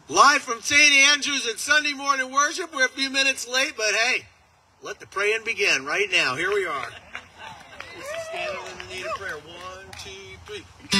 Live from St. Andrews at Sunday morning worship. We're a few minutes late, but hey, let the praying begin right now. Here we are. This is standing in the need of prayer. 1, 2, 3.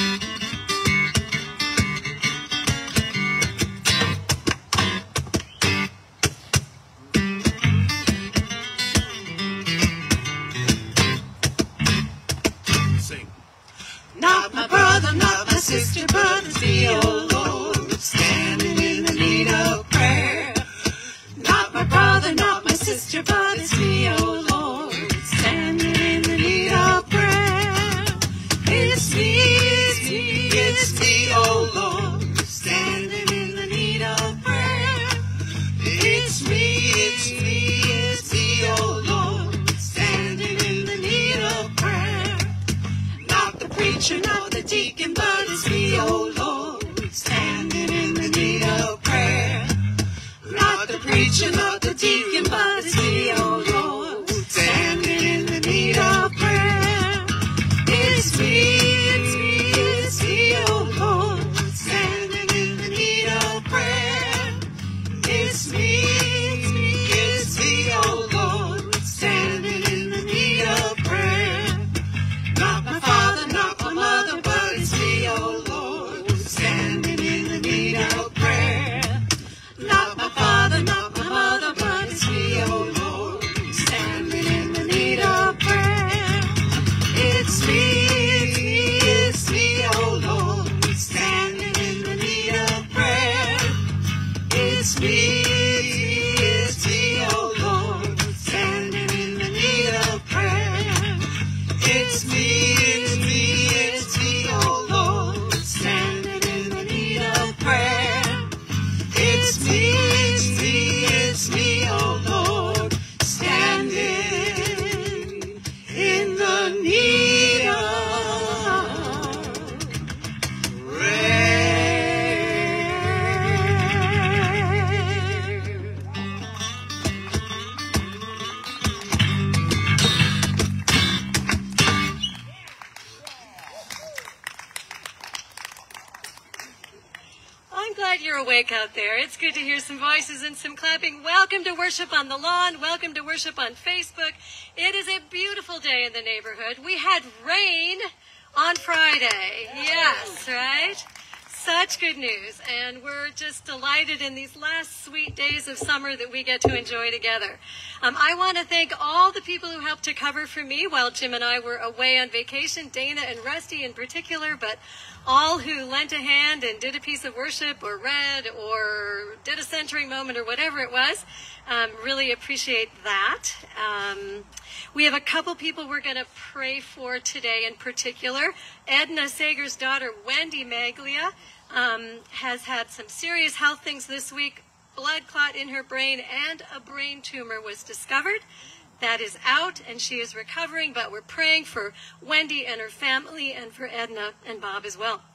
Sing. Not my brother, not my sister, but it's thee, O Lord, standing in the need of prayer. Not my brother, not my sister, but it's me, O Lord, standing in the need of prayer. It's me, O Lord, standing in the need of prayer. It's me, O Lord, standing in the need of prayer. Not the preacher, not the deacon, but it's me, O Lord, standing in the need of prayer. Not the preacher, not the deacon, but it's me, O Lord, standing in the need of prayer. It's me, O Lord, standing in the need of prayer. It's me, O Lord, standing in the need of prayer. Not my father, not my mother, but it's me, O Lord, standing in the need of prayer. Not my father, not my mother, but it's me, O Lord, standing in the need of prayer. It's me, O Lord, standing in the need of prayer. It's me, O Lord, standing in the need of prayer. It's me, O Lord, standing in the need of prayer. It's me, O Lord, standing in the need of prayer. I'm glad you're awake out there. It's good to hear some voices and some clapping. Welcome to Worship on the Lawn. Welcome to Worship on Facebook. It is a beautiful day in the neighborhood. We had rain on Friday. Yes, right? Such good news. And we're just delighted in these last sweet days of summer that we get to enjoy together. I want to thank all the people who helped to cover for me while Jim and I were away on vacation, Dana and Rusty in particular, but all who lent a hand and did a piece of worship or read or did a centering moment or whatever it was. Really appreciate that. We have a couple people we're going to pray for today in particular. Edna Sager's daughter, Wendy Maglia, has had some serious health things this week. Blood clot in her brain and a brain tumor was discovered. That is out, and she is recovering, but we're praying for Wendy and her family and for Edna and Bob as well.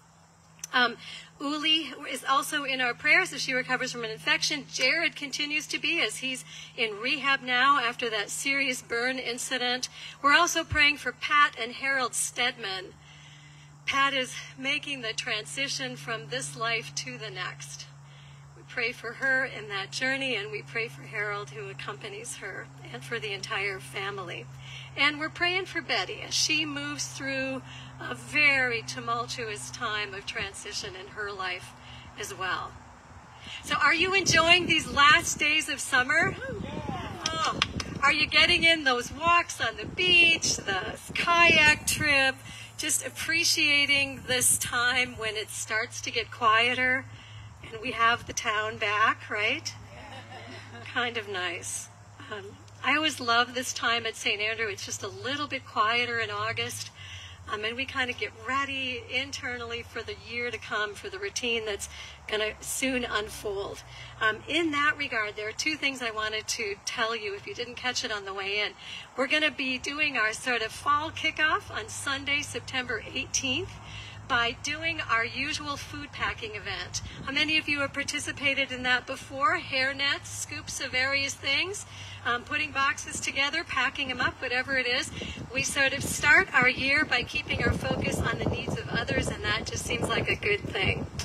Uli is also in our prayers as she recovers from an infection. Jared continues to be, as he's in rehab now after that serious burn incident. We're also praying for Pat and Harold Stedman. Pat is making the transition from this life to the next. We pray for her in that journey, and we pray for Harold, who accompanies her, and for the entire family. And we're praying for Betty as she moves through a very tumultuous time of transition in her life as well. So are you enjoying these last days of summer? Oh, are you getting in those walks on the beach, the kayak trip, just appreciating this time when it starts to get quieter and we have the town back, right? Kind of nice. I always love this time at St. Andrew. It's just a little bit quieter in August. And we kind of get ready internally for the year to come, for the routine that's going to soon unfold. In that regard, there are two things I wanted to tell you if you didn't catch it on the way in. We're going to be doing our sort of fall kickoff on Sunday, September 18th. By doing our usual food packing event. How many of you have participated in that before? Hair nets, scoops of various things, putting boxes together, packing them up, whatever it is. We sort of start our year by keeping our focus on the needs of others, and that just seems like a good thing.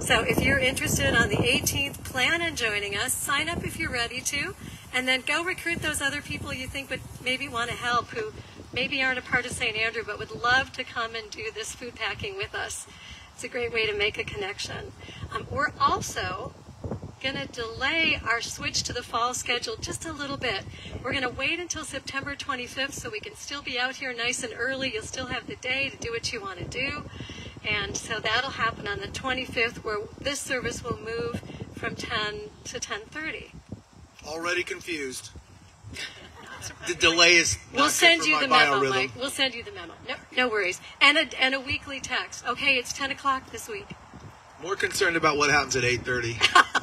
So if you're interested on the 18th, plan on joining us. Sign up if you're ready to, and then go recruit those other people you think would maybe want to help, who maybe aren't a part of St. Andrew but would love to come and do this food packing with us. It's a great way to make a connection. We're also going to delay our switch to the fall schedule just a little bit. We're going to wait until September 25th so we can still be out here nice and early. You'll still have the day to do what you want to do. And so that'll happen on the 25th, where this service will move from 10 to 10:30. Already confused. The delay is not We'll send good for you my the memo, biorhythm. Mike. We'll send you the memo. No worries. And a weekly text. Okay, it's 10 o'clock this week. More concerned about what happens at 8:30.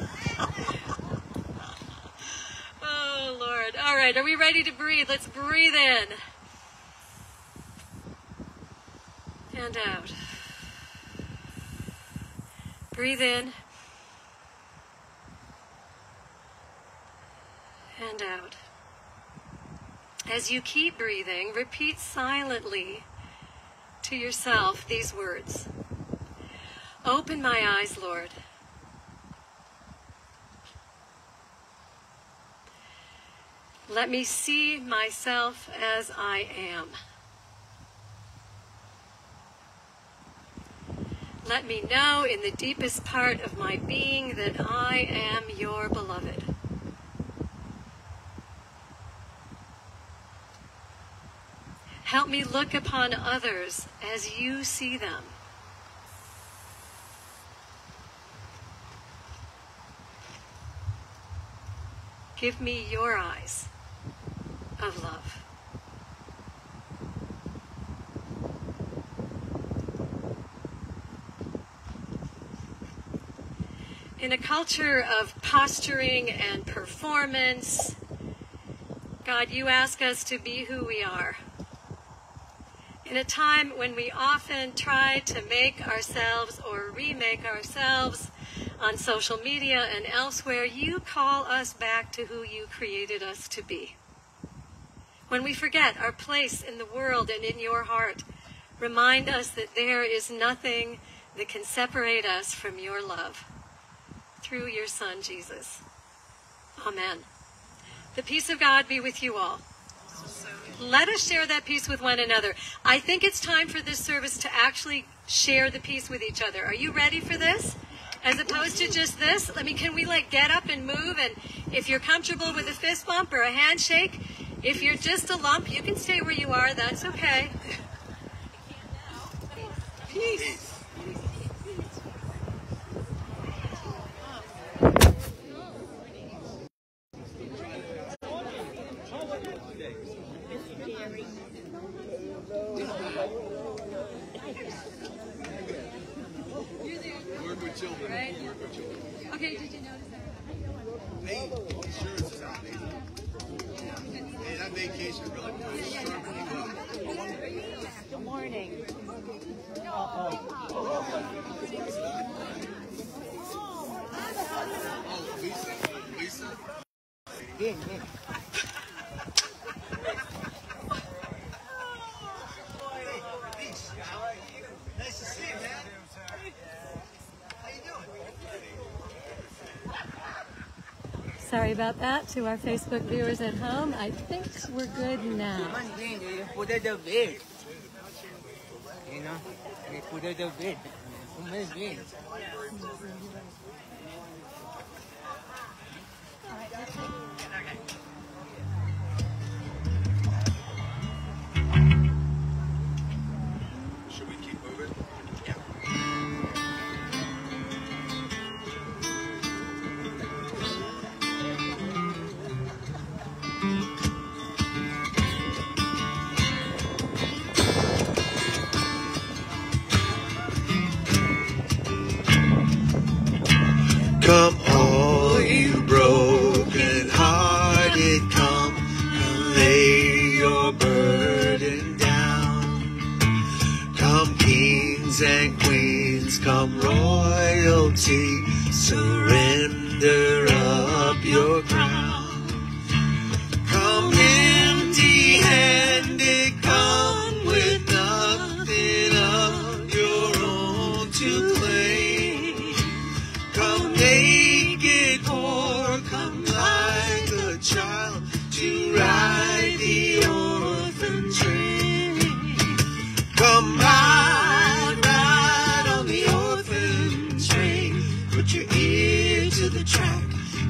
Oh, Lord. All right, are we ready to breathe? Let's breathe in. And out. Breathe in. And out. As you keep breathing, repeat silently to yourself these words. Open my eyes, Lord. Let me see myself as I am. Let me know in the deepest part of my being that I am your beloved. Help me look upon others as you see them. Give me your eyes of love. In a culture of posturing and performance, God, you ask us to be who we are. In a time when we often try to make ourselves or remake ourselves on social media and elsewhere, you call us back to who you created us to be. When we forget our place in the world and in your heart, remind us that there is nothing that can separate us from your love. Through your Son, Jesus. Amen. The peace of God be with you all. Let us share that peace with one another. I think it's time for this service to actually share the peace with each other. Are you ready for this? As opposed to just this? Can we get up and move? And if you're comfortable with a fist bump or a handshake, if you're just a lump, you can stay where you are. That's okay. Peace. Right? Okay, did you notice that? Hey, insurance is out. Hey, that vacation really Good morning. Oh, Lisa. Bien. Nice to see you, man. How you doing? Sorry about that to our Facebook viewers at home. I think we're good now. They put it the bed. You know, they put it the bed. Should we keep moving? Come all you broken hearted, come and lay your burden down. Come kings and queens, come royalty, surrender up your crown. Come empty handed, come with nothing of your own to claim.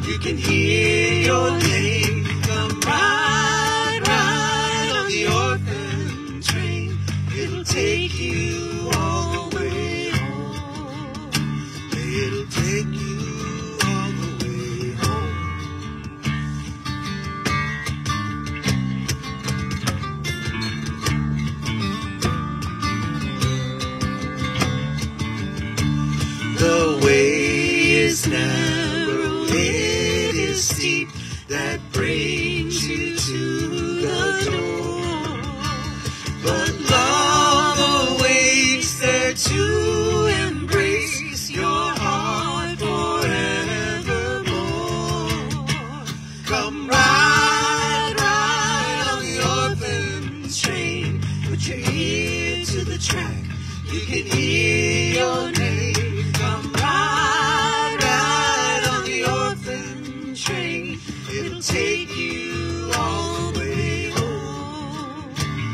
You can hear your name come right on the orphan train. It'll take you all the way home. It'll take you all the way home. The way is narrow, it is steep, that brings you to the door. But love awaits there to embrace your heart forevermore. Come right on the orphan's train. Put your ear to the track. You can hear your name. Come right on the orphan train. It'll take you all the way home.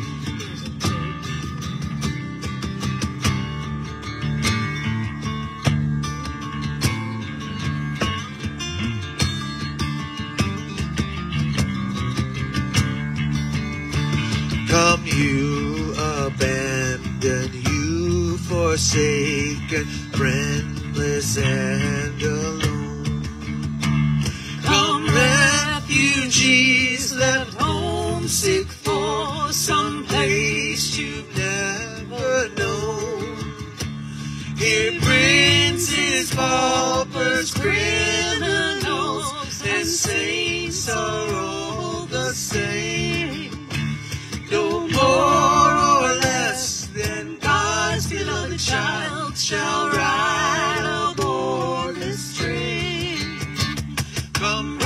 Come, you abandoned, you forsaken, friendless and alone. Come, refugees left homesick for some place you've never known. Here princes, paupers, criminals, and saints are all the same. No more or less than God's beloved child shall ride aboard this train. Come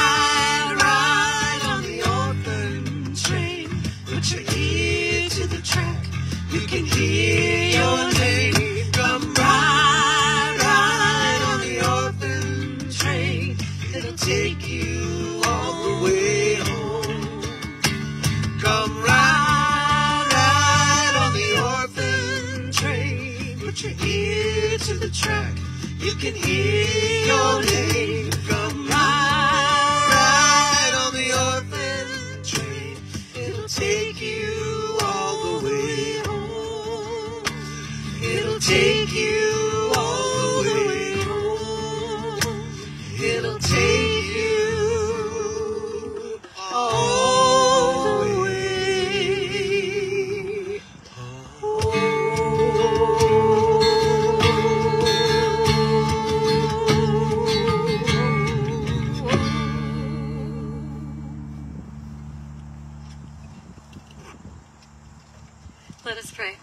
ride on the orphan train. Put your ear to the track. You can hear your name. Come ride on the orphan train. It'll take you all the way home. Come ride on the orphan train. Put your ear to the track. You can hear your name. Come ride on the orphan train. It'll take you all the way home. It'll take you all the way home. It'll take you all the way Let us pray.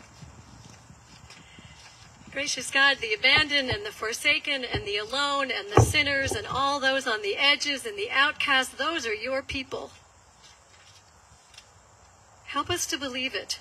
Gracious God, the abandoned and the forsaken and the alone and the sinners and all those on the edges and the outcasts, those are your people. Help us to believe it.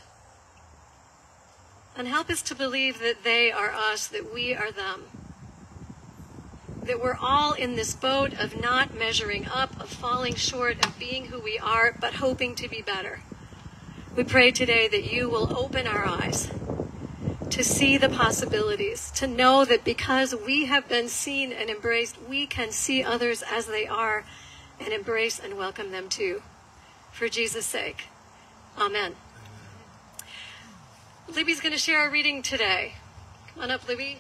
And help us to believe that they are us, that we are them. That we're all in this boat of not measuring up, of falling short, of being who we are, but hoping to be better. We pray today that you will open our eyes to see the possibilities, to know that because we have been seen and embraced, we can see others as they are and embrace and welcome them too. For Jesus' sake. Amen. Libby's going to share our reading today. Come on up, Libby.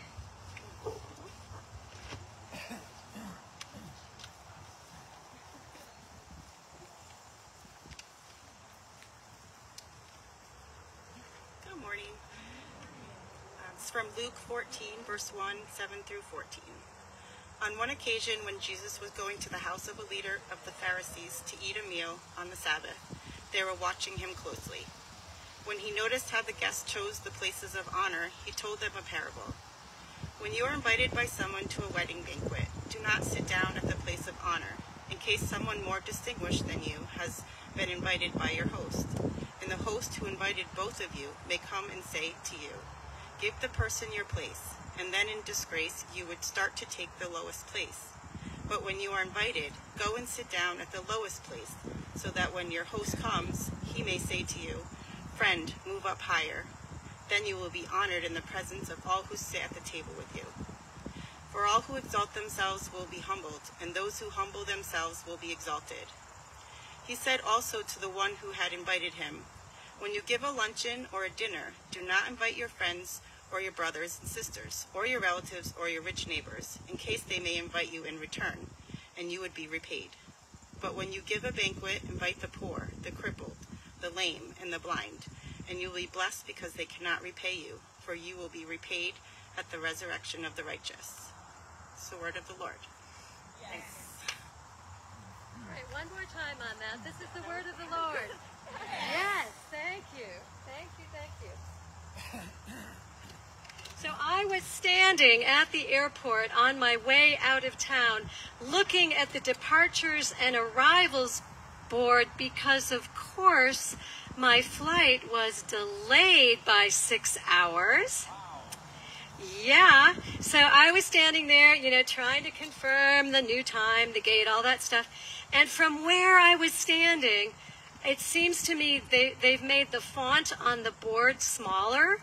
Good morning. It's from Luke 14, verse 1, 7 through 14. On one occasion, when Jesus was going to the house of a leader of the Pharisees to eat a meal on the Sabbath, they were watching him closely. When he noticed how the guests chose the places of honor, he told them a parable. When you are invited by someone to a wedding banquet, do not sit down at the place of honor, in case someone more distinguished than you has been invited by your host. And the host who invited both of you may come and say to you, give the person your place, and then in disgrace you would start to take the lowest place. But when you are invited, go and sit down at the lowest place, so that when your host comes, he may say to you, friend, move up higher. Then you will be honored in the presence of all who sit at the table with you. For all who exalt themselves will be humbled, and those who humble themselves will be exalted. He said also to the one who had invited him, when you give a luncheon or a dinner, do not invite your friends or your brothers and sisters, or your relatives or your rich neighbors, in case they may invite you in return, and you would be repaid. But when you give a banquet, invite the poor, the crippled, the lame, and the blind, and you will be blessed because they cannot repay you, for you will be repaid at the resurrection of the righteous. It's the word of the Lord. Yes. All right, one more time on that. This is the word of the Lord. Yes, thank you. Thank you, thank you. So I was standing at the airport on my way out of town looking at the departures and arrivals board because, of course, my flight was delayed by 6 hours. Yeah, so I was standing there, trying to confirm the new time, the gate, all that stuff. And from where I was standing, it seems to me they've made the font on the board smaller.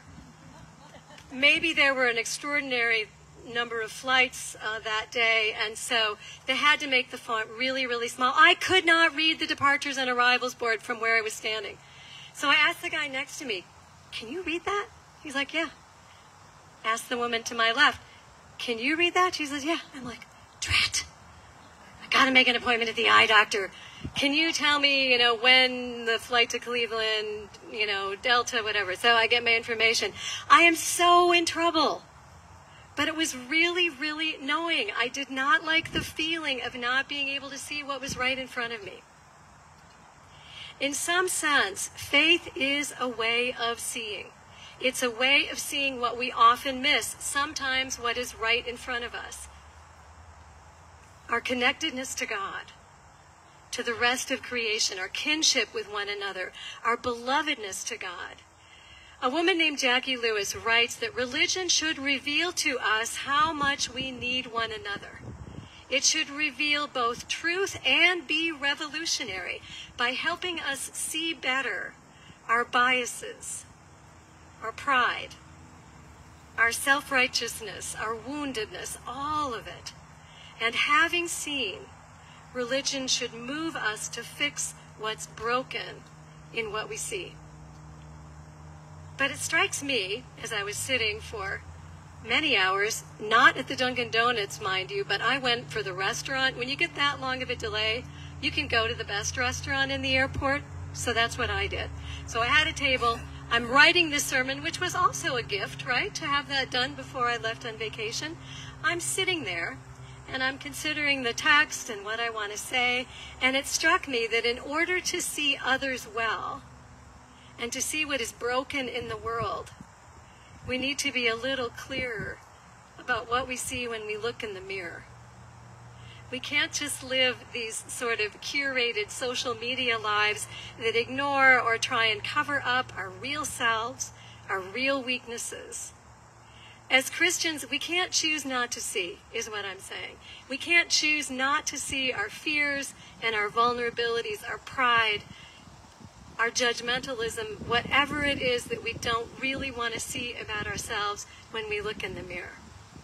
Maybe there were an extraordinary number of flights that day, and so they had to make the font really, really small. I could not read the departures and arrivals board from where I was standing. So I asked the guy next to me, can you read that? He's like, yeah. Asked the woman to my left, can you read that? She says, yeah. I'm like, drat. I got to make an appointment at the eye doctor. Can you tell me, when the flight to Cleveland, Delta, whatever. So I get my information. I am so in trouble. But it was really, really annoying. I did not like the feeling of not being able to see what was right in front of me. In some sense, faith is a way of seeing. It's a way of seeing what we often miss, sometimes what is right in front of us. Our connectedness to God, to the rest of creation, our kinship with one another, our belovedness to God. A woman named Jackie Lewis writes that religion should reveal to us how much we need one another. It should reveal both truth and be revolutionary by helping us see better our biases, our pride, our self-righteousness, our woundedness, all of it. And having seen, religion should move us to fix what's broken in what we see. But it strikes me, as I was sitting for many hours, not at the Dunkin' Donuts, mind you, but I went for the restaurant. When you get that long of a delay, you can go to the best restaurant in the airport. So that's what I did. So I had a table. I'm writing this sermon, which was also a gift, right, to have that done before I left on vacation. I'm sitting there, and I'm considering the text and what I want to say, and it struck me that in order to see others well and to see what is broken in the world, we need to be a little clearer about what we see when we look in the mirror. We can't just live these sort of curated social media lives that ignore or try and cover up our real selves, our real weaknesses. As Christians, we can't choose not to see, is what I'm saying. We can't choose not to see our fears and our vulnerabilities, our pride, our judgmentalism, whatever it is that we don't really want to see about ourselves when we look in the mirror.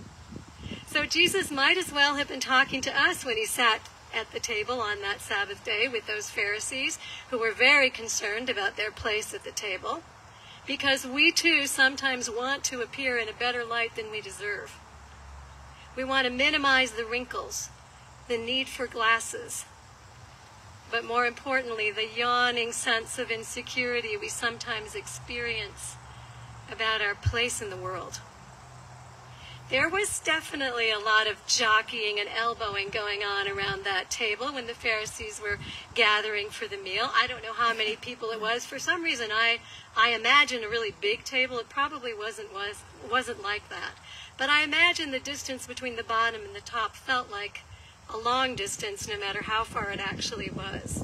So Jesus might as well have been talking to us when he sat at the table on that Sabbath day with those Pharisees who were very concerned about their place at the table, because we too sometimes want to appear in a better light than we deserve. We want to minimize the wrinkles, the need for glasses, but more importantly, the yawning sense of insecurity we sometimes experience about our place in the world. There was definitely a lot of jockeying and elbowing going on around that table when the Pharisees were gathering for the meal. I don't know how many people it was. For some reason, I imagine a really big table. It probably wasn't like that. But I imagine the distance between the bottom and the top felt like a long distance, no matter how far it actually was.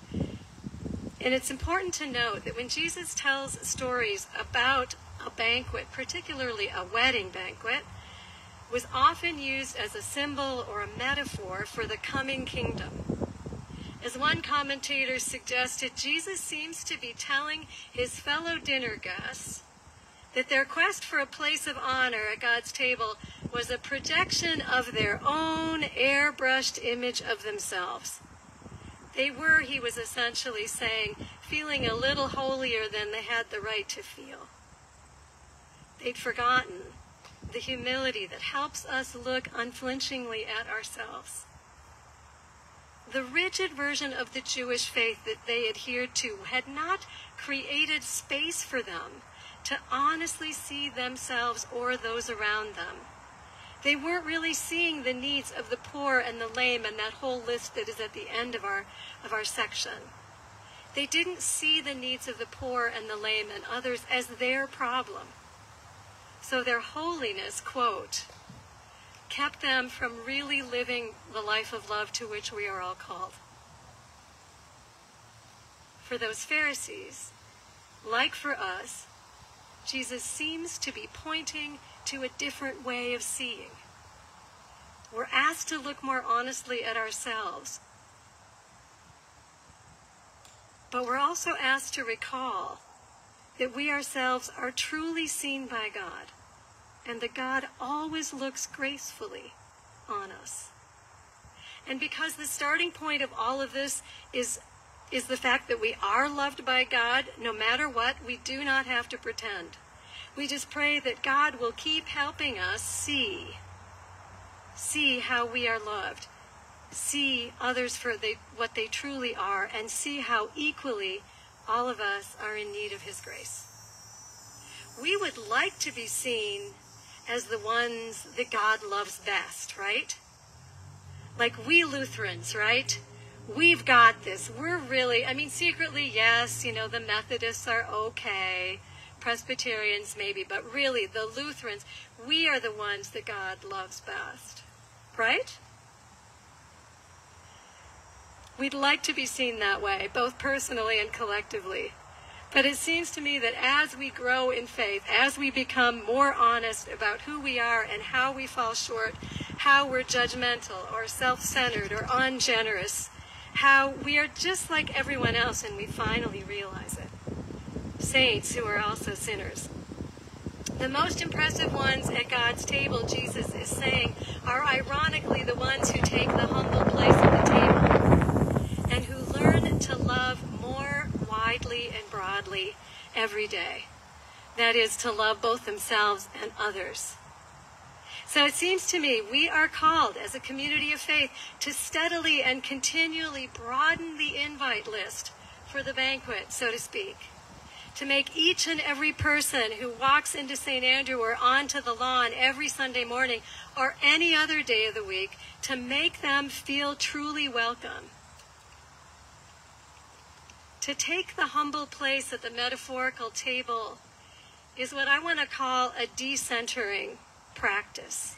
And it's important to note that when Jesus tells stories about a banquet, particularly a wedding banquet, was often used as a symbol or a metaphor for the coming kingdom. As one commentator suggested, Jesus seems to be telling his fellow dinner guests that their quest for a place of honor at God's table was a projection of their own airbrushed image of themselves. They were, he was essentially saying, feeling a little holier than they had the right to feel. They'd forgotten the humility that helps us look unflinchingly at ourselves. The rigid version of the Jewish faith that they adhered to had not created space for them to honestly see themselves or those around them. They weren't really seeing the needs of the poor and the lame and that whole list that is at the end of our section. They didn't see the needs of the poor and the lame and others as their problem. So their holiness, quote, kept them from really living the life of love to which we are all called. For those Pharisees, like for us, Jesus seems to be pointing to a different way of seeing. We're asked to look more honestly at ourselves, but we're also asked to recall that we ourselves are truly seen by God, and that God always looks gracefully on us. And because the starting point of all of this is the fact that we are loved by God, no matter what, we do not have to pretend. We just pray that God will keep helping us see how we are loved, see others for what they truly are, and see how equally all of us are in need of his grace. We would like to be seen as the ones that God loves best, right? Like we Lutherans, right? We've got this. We're really, secretly, yes, the Methodists are okay, Presbyterians maybe, but really the Lutherans, we are the ones that God loves best, right? We'd like to be seen that way, both personally and collectively. But it seems to me that as we grow in faith, as we become more honest about who we are and how we fall short, how we're judgmental or self-centered or ungenerous, how we are just like everyone else and we finally realize it. Saints who are also sinners. The most impressive ones at God's table, Jesus is saying, are ironically the ones who take the humble place at the table and who learn to love more widely and broadly every day. That is, to love both themselves and others. So it seems to me we are called as a community of faith to steadily and continually broaden the invite list for the banquet, so to speak. To make each and every person who walks into St. Andrew or onto the lawn every Sunday morning or any other day of the week, to make them feel truly welcome. To take the humble place at the metaphorical table is what I want to call a decentering practice.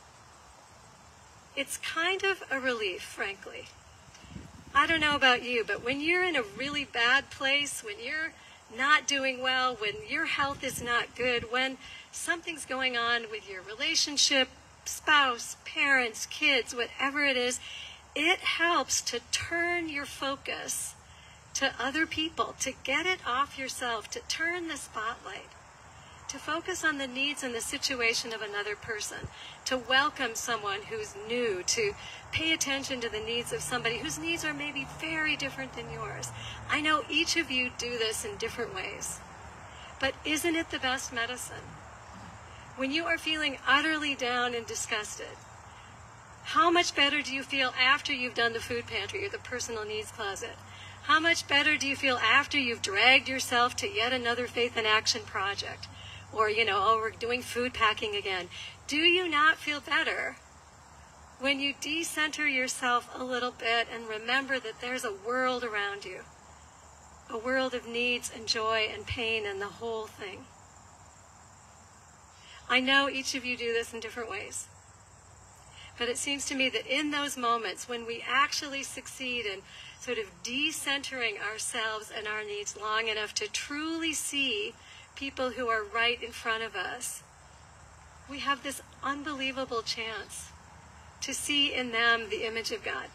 It's kind of a relief, frankly. I don't know about you, but when you're in a really bad place, when you're not doing well, when your health is not good, when something's going on with your relationship, spouse, parents, kids, whatever it is, it helps to turn your focus to other people, to get it off yourself, to turn the spotlight, to focus on the needs and the situation of another person, to welcome someone who's new, to pay attention to the needs of somebody whose needs are maybe very different than yours. I know each of you do this in different ways, but isn't it the best medicine? When you are feeling utterly down and disgusted, how much better do you feel after you've done the food pantry or the personal needs closet? How much better do you feel after you've dragged yourself to yet another Faith in Action project? Or, we're doing food packing again. Do you not feel better when you decenter yourself a little bit and remember that there's a world around you? A world of needs and joy and pain and the whole thing. I know each of you do this in different ways. But it seems to me that in those moments when we actually succeed in sort of decentering ourselves and our needs long enough to truly see people who are right in front of us, we have this unbelievable chance to see in them the image of God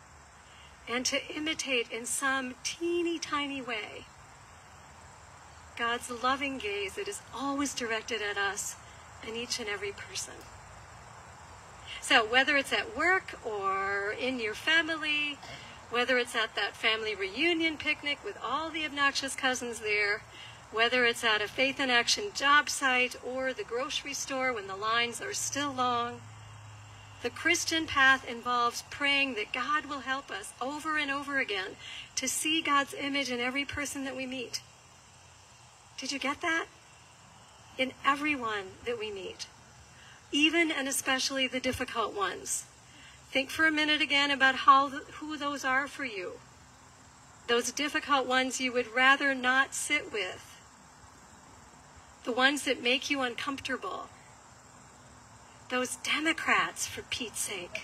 and to imitate in some teeny tiny way God's loving gaze that is always directed at us and each and every person. So whether it's at work or in your family, whether it's at that family reunion picnic with all the obnoxious cousins there, whether it's at a Faith in Action job site or the grocery store when the lines are still long, the Christian path involves praying that God will help us over and over again to see God's image in every person that we meet. Did you get that? In everyone that we meet, even and especially the difficult ones. Think for a minute again about who those are for you. Those difficult ones you would rather not sit with. The ones that make you uncomfortable. Those Democrats, for Pete's sake.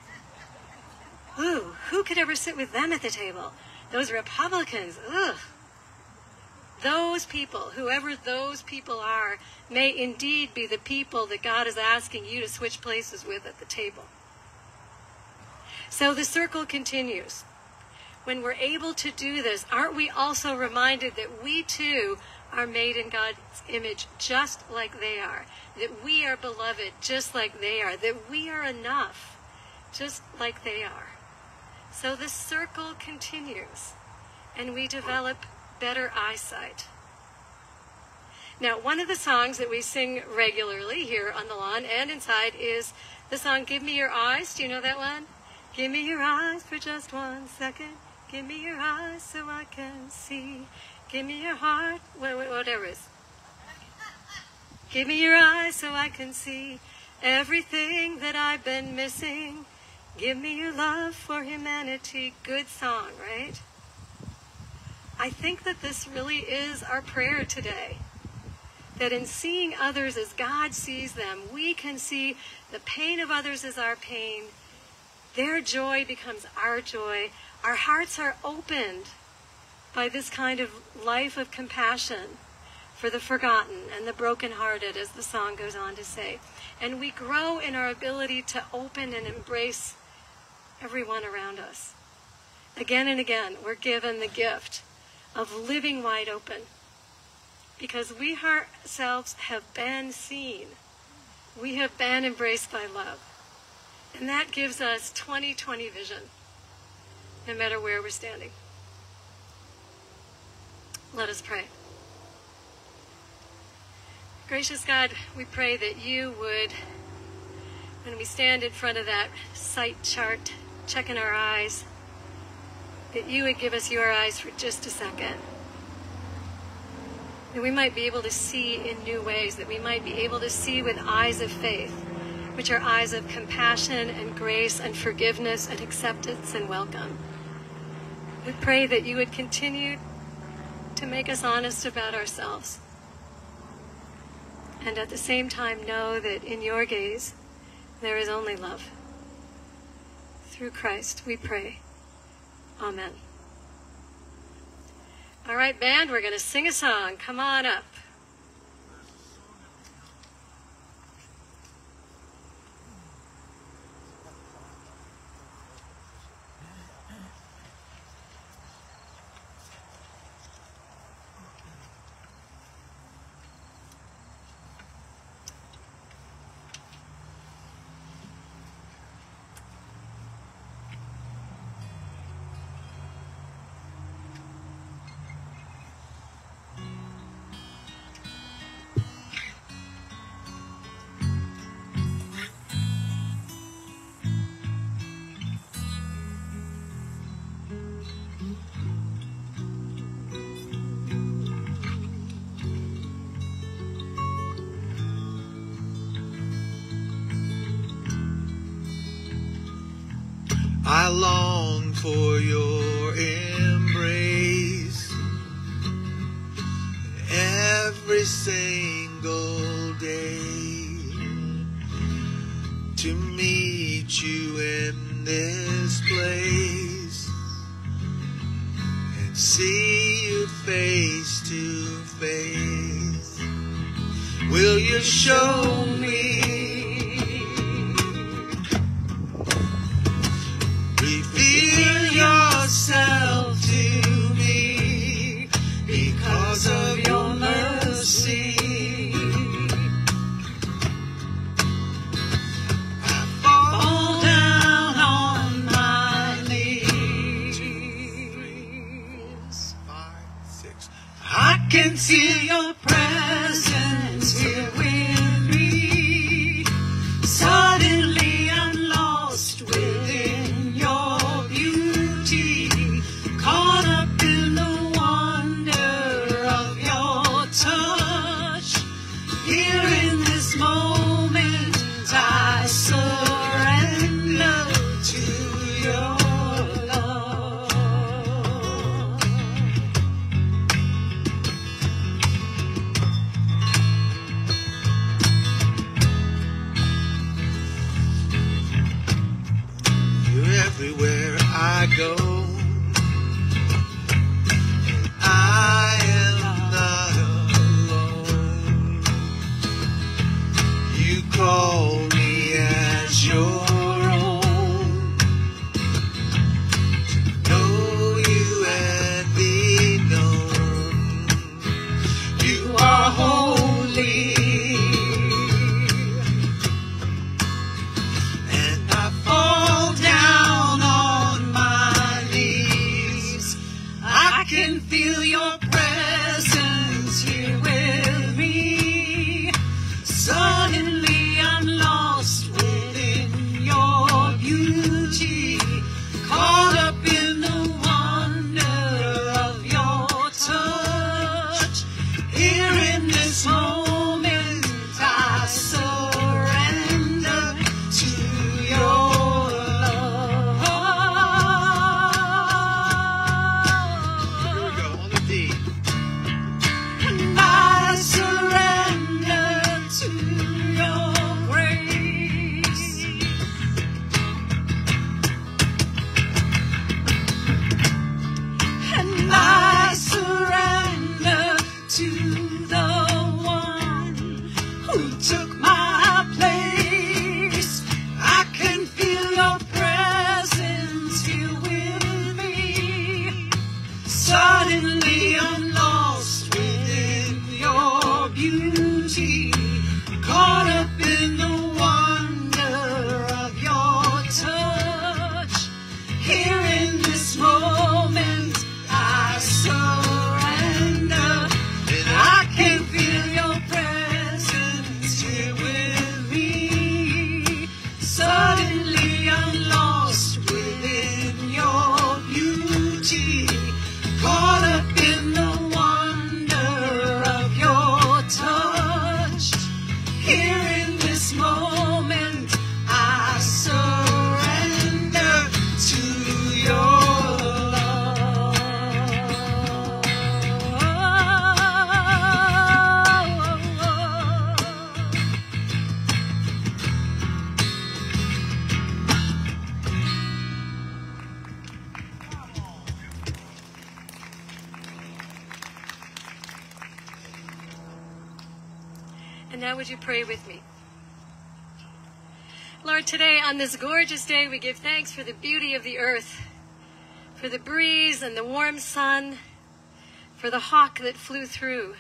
Ooh, who could ever sit with them at the table? Those Republicans, ugh. Those people, whoever those people are, may indeed be the people that God is asking you to switch places with at the table. So the circle continues. When we're able to do this, aren't we also reminded that we too are made in God's image just like they are? That we are beloved just like they are? That we are enough just like they are? So the circle continues, and we develop better eyesight. Now, one of the songs that we sing regularly here on the lawn and inside is the song, Give Me Your Eyes. Do you know that one? Give me your eyes for just 1 second. Give me your eyes so I can see. Give me your heart, whatever it is. Give me your eyes so I can see everything that I've been missing. Give me your love for humanity. Good song, right? I think that this really is our prayer today. That in seeing others as God sees them, we can see the pain of others as our pain. Their joy becomes our joy. Our hearts are opened by this kind of life of compassion for the forgotten and the brokenhearted, as the song goes on to say. And we grow in our ability to open and embrace everyone around us. Again and again, we're given the gift of living wide open, because we ourselves have been seen. We have been embraced by love. And that gives us 20/20 vision, no matter where we're standing. Let us pray. Gracious God, we pray that you would, when we stand in front of that sight chart, checking our eyes, that you would give us your eyes for just a second. That we might be able to see in new ways, that we might be able to see with eyes of faith, which are eyes of compassion and grace and forgiveness and acceptance and welcome. We pray that you would continue to make us honest about ourselves, and at the same time know that in your gaze there is only love. Through Christ we pray. Amen. All right, band, we're going to sing a song. Come on up. I long for your embrace every single day, to meet you in this place and see you face to face. Will you show me? Reveal yourself to me because of your everywhere I go. And I am not alone. You call me as your own. To know you and be known. You are holy. Feel your presence here with me. Suddenly I'm lost within your beauty, caught up in the wonder of your touch. Here in this moment I surrender to your Now would you pray with me? Lord, today on this gorgeous day, we give thanks for the beauty of the earth, for the breeze and the warm sun, for the hawk that flew through,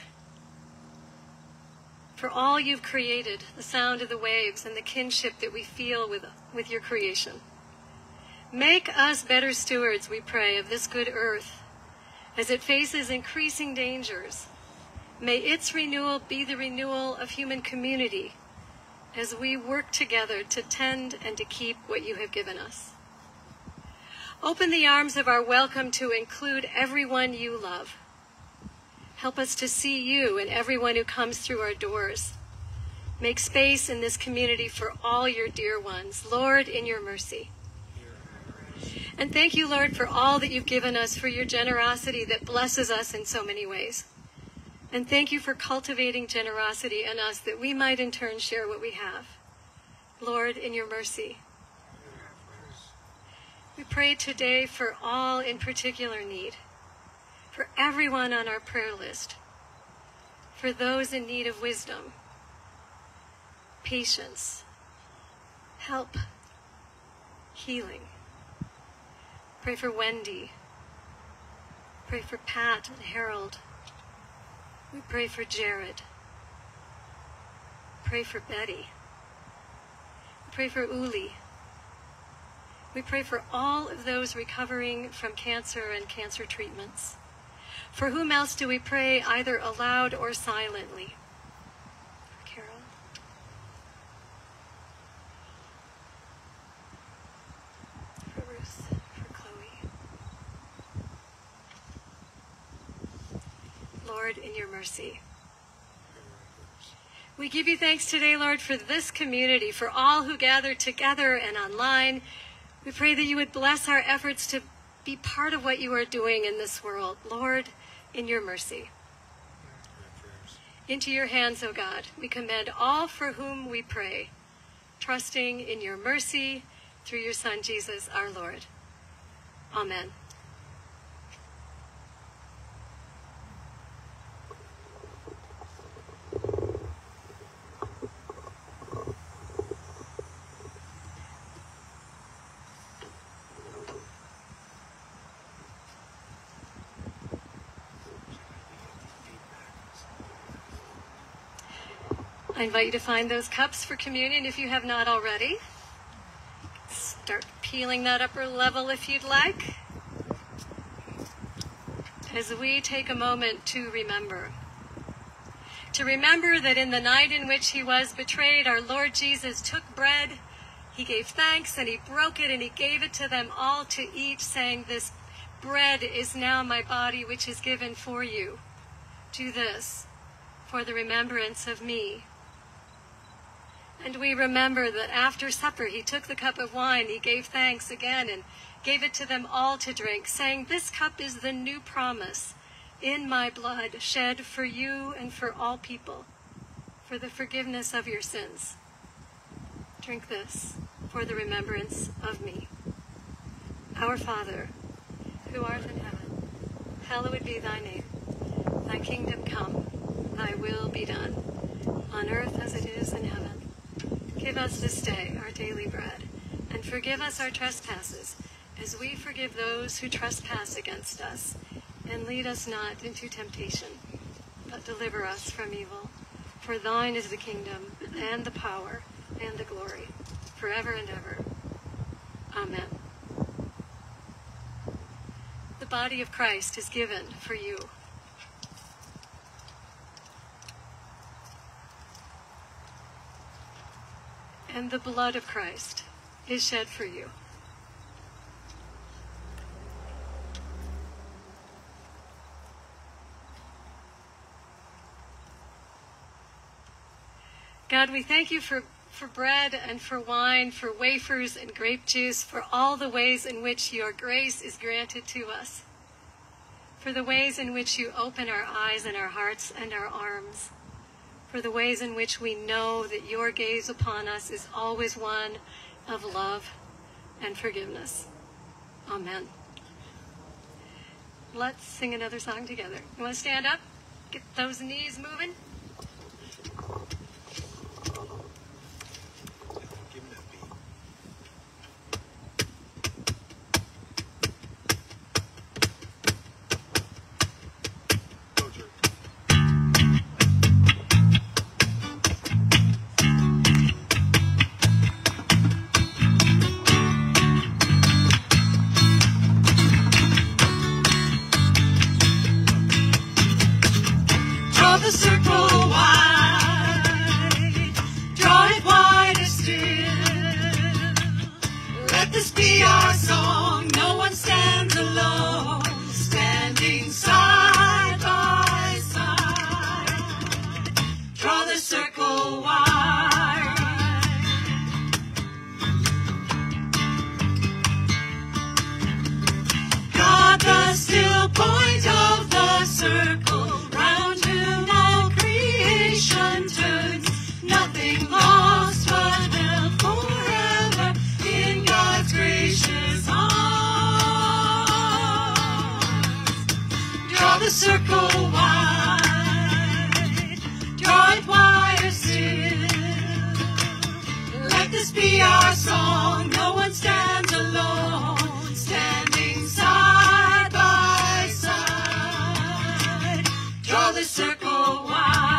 for all you've created, the sound of the waves and the kinship that we feel with your creation. Make us better stewards, we pray, of this good earth as it faces increasing dangers. May its renewal be the renewal of human community as we work together to tend and to keep what you have given us. Open the arms of our welcome to include everyone you love. Help us to see you in everyone who comes through our doors. Make space in this community for all your dear ones, Lord, in your mercy. And thank you, Lord, for all that you've given us, for your generosity that blesses us in so many ways. And thank you for cultivating generosity in us that we might in turn share what we have. Lord, in your mercy. We pray today for all in particular need, for everyone on our prayer list, for those in need of wisdom, patience, help, healing. Pray for Wendy. Pray for Pat and Harold. We pray for Jared. Pray for Betty. Pray for Uli. We pray for all of those recovering from cancer and cancer treatments. For whom else do we pray, either aloud or silently? For Carol. For Ruth. For Chloe. Lord, in your mercy. We give you thanks today, Lord, for this community, for all who gather together and online. We pray that you would bless our efforts to be part of what you are doing in this world. Lord, in your mercy. Into your hands, O God, we commend all for whom we pray, trusting in your mercy through your Son, Jesus, our Lord. Amen. I invite you to find those cups for communion if you have not already. Start peeling that upper level if you'd like. As we take a moment to remember. To remember that in the night in which he was betrayed, our Lord Jesus took bread, he gave thanks, and he broke it, and he gave it to them all to eat, saying, "This bread is now my body, which is given for you. Do this for the remembrance of me." And we remember that after supper, he took the cup of wine, he gave thanks again, and gave it to them all to drink, saying, "This cup is the new promise in my blood, shed for you and for all people, for the forgiveness of your sins. Drink this for the remembrance of me. Our Father, who art in heaven, hallowed be thy name. Thy kingdom come, thy will be done, on earth as it is in heaven. Give us this day our daily bread, and forgive us our trespasses, as we forgive those who trespass against us. And lead us not into temptation, but deliver us from evil. For thine is the kingdom, and the power, and the glory, forever and ever. Amen. The body of Christ is given for you. And the blood of Christ is shed for you. God, we thank you for bread and for wine, for wafers and grape juice, for all the ways in which your grace is granted to us, for the ways in which you open our eyes and our hearts and our arms, for the ways in which we know that your gaze upon us is always one of love and forgiveness. Amen. Let's sing another song together. You want to stand up? Get those knees moving. The circle wide, draw it wider still. Let this be our song. No one stands alone, standing side by side. Draw the circle wide. God, the still point of the circle. Turns, nothing lost but held forever in God's gracious arms. Draw the circle wide, draw it wider still. Let this be our song. No one stands alone, standing side by side. Draw the circle wide.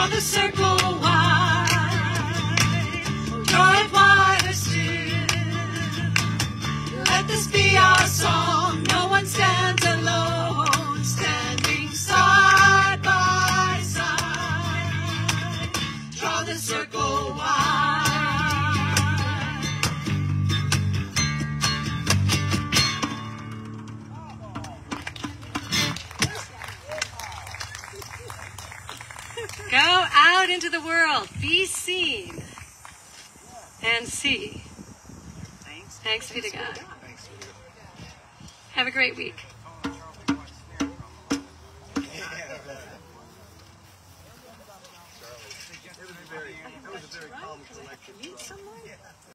Draw the circle wide. Draw it wider still. Let this be our song. No one stands alone. Standing side by side. Draw the circle wide. Go out into the world. Be seen and see. Thanks be to God. Have a great week. That was a very calm collection.